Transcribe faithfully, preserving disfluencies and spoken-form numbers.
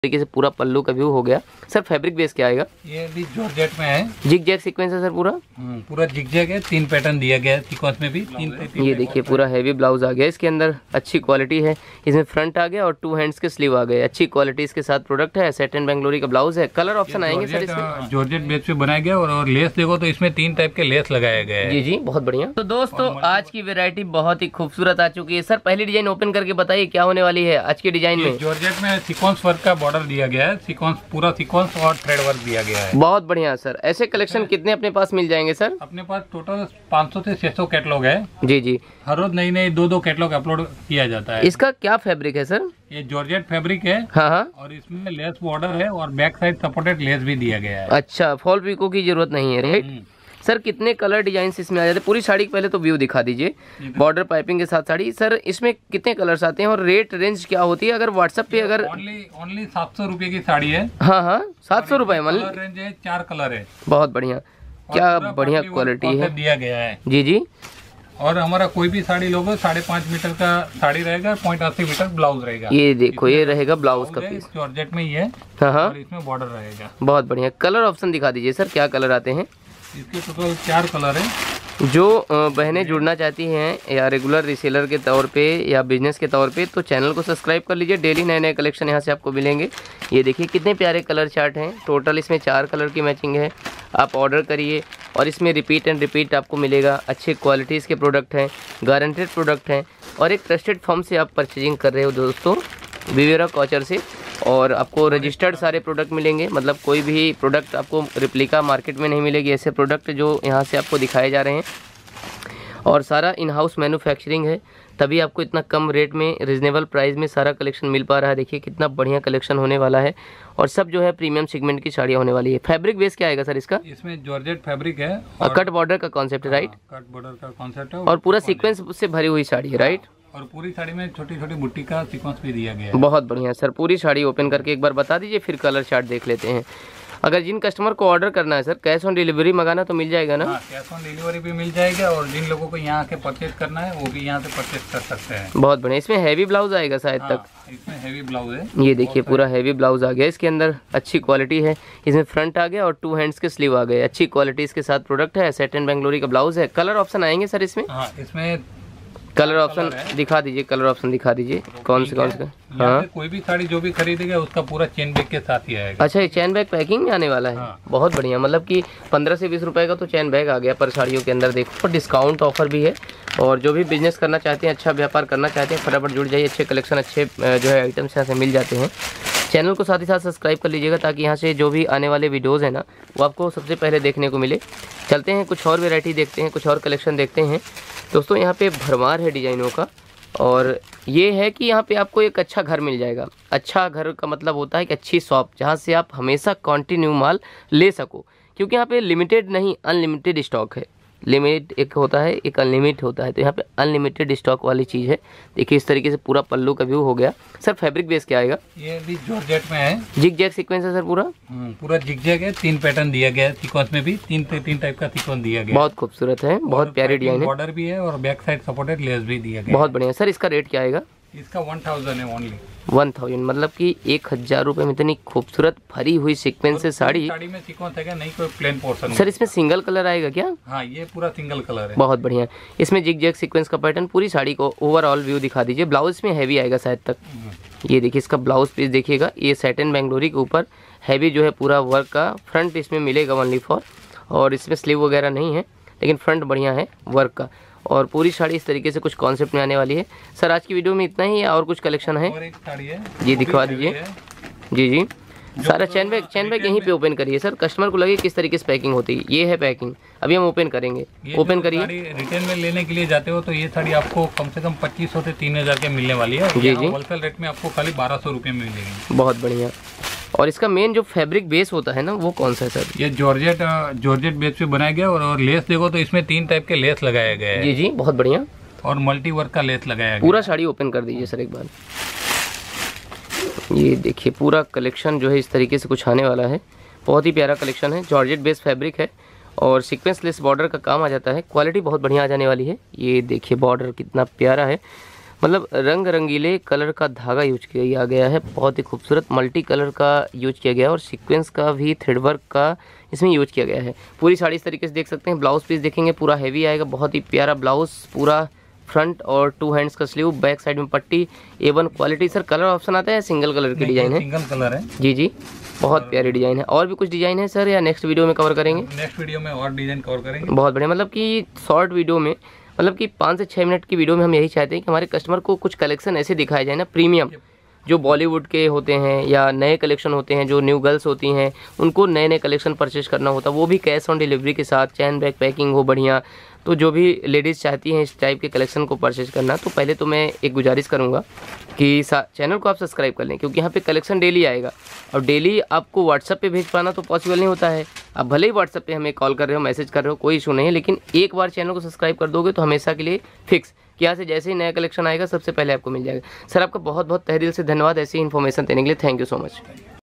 तरीके से पूरा पल्लू का व्यू हो गया। सर फैब्रिक बेस क्या आएगा? ये भी जॉर्जेट में है। जिग जैग सीक्वेंस है सर पूरा? पूरा जिग जैग है, तीन पैटर्न दिया गया है सीक्वेंस में भी। तीन, तीन ये देखिए पूरा हैवी ब्लाउज आ गया इसके अंदर, अच्छी क्वालिटी है। इसमें फ्रंट आ गया और टू हैंड्स के स्लीव आ गए, अच्छी क्वालिटी इसके साथ प्रोडक्ट है। सेटन बेंगलोरी का ब्लाउज है। कलर ऑप्शन आएंगे सर इसमें? जॉर्जेट बेस पे बनाया गया और, और लेस देखो तो इसमें तीन टाइप के लेस लगाए गए हैं। जी जी बहुत बढ़िया। तो दोस्तों आज की वेरायटी बहुत ही खूबसूरत आ चुकी है। सर पहली डिजाइन ओपन करके बताइए क्या होने वाली है आज की डिजाइन में? जॉर्जेट में सीक्वेंस वर्क का बॉर्डर दिया गया है, सीक्वेंस पूरा सीक्वेंस और थ्रेड वर्क दिया गया है। बहुत बढ़िया सर। ऐसे कलेक्शन कितने अपने पास मिल जाएंगे सर? अपने पास टोटल पाँच सौ से छह सौ कैटलॉग है। जी जी हर रोज नई नई दो दो कैटलॉग अपलोड किया जाता है। इसका क्या फैब्रिक है सर? ये जॉर्जेट फैब्रिक है। हाँ हाँ। और इसमें लेस बॉर्डर है और बैक साइड सपोर्टेड लेस भी दिया गया है। अच्छा, फॉल पिको की जरूरत नहीं है, राइट? सर कितने कलर डिजाइन इसमें आ जाते हैं? पूरी साड़ी पहले तो व्यू दिखा दीजिए, बॉर्डर पाइपिंग के साथ साड़ी। सर इसमें कितने कलर्स आते हैं और रेट रेंज क्या होती है? अगर व्हाट्सएप पे अगर ओनली ओनली सात सौ रुपए की साड़ी है। हाँ हाँ सात सौ रुपए कलर रेंज है, चार कलर है। बहुत बढ़िया, क्या बढ़िया क्वालिटी है दिया गया है। जी जी। और हमारा कोई भी साड़ी लोगो साढ़े पाँच मीटर का साड़ी रहेगा, पॉइंट अस्सी मीटर ब्लाउज रहेगा। ये देखो ये रहेगा ब्लाउज का पीस, जॉर्जेट में ही है। हाँ हाँ। और इसमें बॉर्डर रहेगा। बहुत बढ़िया। कलर ऑप्शन दिखा दीजिए सर, क्या कलर आते हैं? इसके टोटल चार कलर है। जो बहनें जुड़ना चाहती हैं या रेगुलर रीसेलर के तौर पे या बिजनेस के तौर पे तो चैनल को सब्सक्राइब कर लीजिए। डेली नए नए कलेक्शन यहाँ से आपको मिलेंगे। ये देखिए कितने प्यारे कलर चार्ट हैं। टोटल इसमें चार कलर की मैचिंग है। आप ऑर्डर करिए और इसमें रिपीट एंड रिपीट आपको मिलेगा। अच्छे क्वालिटीज़ के प्रोडक्ट हैं, गारंटेड प्रोडक्ट हैं और एक ट्रस्टेड फर्म से आप परचेजिंग कर रहे हो दोस्तों, विवेरा कॉचर से। और आपको रजिस्टर्ड सारे प्रोडक्ट मिलेंगे, मतलब कोई भी प्रोडक्ट आपको रिप्लिका मार्केट में नहीं मिलेगी। ऐसे प्रोडक्ट जो यहाँ से आपको दिखाए जा रहे हैं और सारा इन हाउस मैन्युफैक्चरिंग है, तभी आपको इतना कम रेट में रिजनेबल प्राइस में सारा कलेक्शन मिल पा रहा है। देखिए कितना बढ़िया कलेक्शन होने वाला है और सब जो है प्रीमियम सेगमेंट की साड़ियाँ होने वाली है। फैब्रिक बेस क्या आएगा सर इसका? इसमें जॉर्जेट फैब्रिक है और कट बॉर्डर का कॉन्सेप्ट है, राइट? कट बॉर्डर का कॉन्सेप्ट है और पूरा सीक्वेंस से भरी हुई साड़ी है, राइट? और पूरी साड़ी में छोटी छोटी बुट्टी का सीक्वेंस भी दिया गया है। बहुत बढ़िया सर। पूरी साड़ी ओपन करके एक बार बता दीजिए, फिर कलर चार्ट देख लेते हैं। अगर जिन कस्टमर को ऑर्डर करना है सर, कैश ऑन डिलीवरी मंगाना तो मिल जाएगा ना? हाँ, कैश ऑन डिलीवरी भी मिल जाएगा और जिन लोगों को यहाँ आके परचेज करना है वो भी यहाँ से परचेज कर सकते हैं। बहुत बढ़िया। इसमें हैवी ब्लाउज आएगा शायद हाँ, तक? इसमें हैवी ब्लाउज है। ये देखिए पूरा हैवी ब्लाउज आ गया इसके अंदर, अच्छी क्वालिटी है। इसमें फ्रंट आ गया और टू हैंड्स के स्लीव आ गए, अच्छी क्वालिटी इसके साथ प्रोडक्ट है। सेटन बेंगलोरी का ब्लाउज है। कलर ऑप्शन आएंगे सर इसमें? हाँ, इसमें कलर ऑप्शन दिखा दीजिए, कलर ऑप्शन दिखा दीजिए कौन से कौन से? हाँ, कोई भी साड़ी जो भी खरीदेगा उसका पूरा चेन बैग के साथ ही आएगा। अच्छा, ये चैन बैग पैकिंग में आने वाला है? हाँ। बहुत बढ़िया। मतलब कि पंद्रह से बीस रुपए का तो चैन बैग आ गया पर साड़ियों के अंदर। देखो और डिस्काउंट ऑफर भी है। और जो भी बिजनेस करना चाहते हैं, अच्छा व्यापार करना चाहते हैं, फटाफट जुड़ जाइए। अच्छे कलेक्शन, अच्छे जो है आइटम्स यहाँ से मिल जाते हैं। चैनल को साथ ही साथ सब्सक्राइब कर लीजिएगा ताकि यहाँ से जो भी आने वाले वीडियोज़ हैं ना वो आपको सबसे पहले देखने को मिले। चलते हैं कुछ और वेराइटी देखते हैं, कुछ और कलेक्शन देखते हैं दोस्तों। यहाँ पे भरमार है डिज़ाइनों का और ये है कि यहाँ पे आपको एक अच्छा घर मिल जाएगा। अच्छा घर का मतलब होता है कि अच्छी शॉप जहाँ से आप हमेशा कंटिन्यू माल ले सको, क्योंकि यहाँ पे लिमिटेड नहीं अनलिमिटेड स्टॉक है। लिमिट एक होता है, एक अनलिमिटेड होता है, तो यहाँ पे अनलिमिटेड स्टॉक वाली चीज़ है। देखिए इस तरीके से पूरा पल्लू का व्यू हो गया। सर फैब्रिक बेस क्या आएगा? ये भी जॉर्जेट में है। जिग जैग सीक्वेंस है सर पूरा? पूरा जिग जैग है, तीन पैटर्न दिया गया है सीक्वेंस में भी, तीन तीन टाइप का सीक्वेंस दिया गया। बहुत खूबसूरत है, बहुत प्यारी डिजाइन है। बॉर्डर भी है और बैक साइड सपोर्टेड लेस भी दिया गया। बहुत बढ़िया। सर इसका रेट क्या आएगा? इसका वन थाउजेंड है ओनली। वन थाउजेंड मतलब कि एक हजार रुपये में इतनी खूबसूरत भरी हुई सीक्वेंस से साड़ी। साड़ी में सीक्वेंस है, नहीं कोई प्लेन पोर्शन। सर इसमें सिंगल कलर आएगा क्या? हाँ, ये पूरा सिंगल कलर है। बहुत बढ़िया। इसमें जिग जैग सीक्वेंस का पैटर्न, पूरी साड़ी को ओवरऑल व्यू दिखा दीजिए। ब्लाउज में हैवी आएगा शायद तक। ये देखिए इसका ब्लाउज पीस देखिएगा। ये सेटन बेंगलोरी के ऊपर हैवी जो है पूरा वर्क का फ्रंट इसमें मिलेगा ओनली फॉर, और इसमें स्लीव वगैरह नहीं है लेकिन फ्रंट बढ़िया है वर्क का। और पूरी साड़ी इस तरीके से कुछ कॉन्सेप्ट में आने वाली है। सर आज की वीडियो में इतना ही, और कुछ कलेक्शन है? और एक साड़ी है जी दिखवा दीजिए। जी जी सारा चैन बैग चैन बैग यहीं पे ओपन करिए सर, कस्टमर को लगे किस तरीके से पैकिंग होती है। ये है पैकिंग, अभी हम ओपन करेंगे। ओपन करिए। रिटेल में लेने के लिए जाते हो तो ये साड़ी आपको कम से कम पच्चीस सौ से तीन हजार के मिलने वाली है। जी जी। होलसेल रेट में आपको खाली बारह सौ रुपये में मिलेगी। बहुत बढ़िया। और इसका मेन जो फैब्रिक बेस होता है ना वो कौन सा है सर? ये जॉर्जेट जॉर्जेट बेस पे बनाया गया और, और लेस देखो तो इसमें तीन टाइप के लेस लगाए गए हैं। जी जी बहुत बढ़िया। और मल्टी वर्क का लेस लगाया गया। पूरा साड़ी ओपन कर दीजिए सर एक बार। ये देखिए पूरा कलेक्शन जो है इस तरीके से कुछ आने वाला है। बहुत ही प्यारा कलेक्शन है, जॉर्जेट बेस फैब्रिक है और सीक्वेंस लेस बॉर्डर का काम आ जाता है। क्वालिटी बहुत बढ़िया आ जाने वाली है। ये देखिए बॉर्डर कितना प्यारा है मतलब रंग रंगीले कलर का धागा यूज किया गया है, बहुत ही खूबसूरत मल्टी कलर का यूज किया गया है और सीक्वेंस का भी थ्रेड वर्क का इसमें यूज किया गया है। पूरी साड़ी इस तरीके से देख सकते हैं। ब्लाउज पीस देखेंगे पूरा हैवी आएगा, बहुत ही प्यारा ब्लाउज, पूरा फ्रंट और टू हैंड्स का स्लीव, बैक साइड में पट्टी, A one quality. Sir colour option आता है, सिंगल कलर की डिजाइन है? सिंगल कलर है जी जी, बहुत प्यारी डिजाइन है। और भी कुछ डिजाइन है सर या नेक्स्ट वीडियो में कवर करेंगे? नेक्स्ट वीडियो में और डिजाइन कवर करेंगे। बहुत बढ़िया, मतलब कि शॉर्ट वीडियो में, मतलब कि पाँच से छः मिनट की वीडियो में हम यही चाहते हैं कि हमारे कस्टमर को कुछ कलेक्शन ऐसे दिखाया जाए ना, प्रीमियम, जो बॉलीवुड के होते हैं या नए कलेक्शन होते हैं, जो न्यू गर्ल्स होती हैं उनको नए नए कलेक्शन परचेज करना होता है, वो भी कैश ऑन डिलीवरी के साथ, चैन बैग पैकिंग हो बढ़िया। तो जो भी लेडीज़ चाहती हैं इस टाइप के कलेक्शन को परचेज करना, तो पहले तो मैं एक गुजारिश करूंगा कि चैनल को आप सब्सक्राइब कर लें, क्योंकि यहाँ पे कलेक्शन डेली आएगा और डेली आपको व्हाट्सअप पे भेज पाना तो पॉसिबल नहीं होता है। आप भले ही व्हाट्सअप पे हमें कॉल कर रहे हो, मैसेज कर रहे हो, कोई इशू नहीं है, लेकिन एक बार चैनल को सब्सक्राइब कर दोगे तो हमेशा के लिए फिक्स कि यहाँ से जैसे ही नया कलेक्शन आएगा सबसे पहले आपको मिल जाएगा। सर आपका बहुत बहुत तहे दिल से धन्यवाद ऐसी इन्फॉर्मेशन देने के लिए। Thank you so much.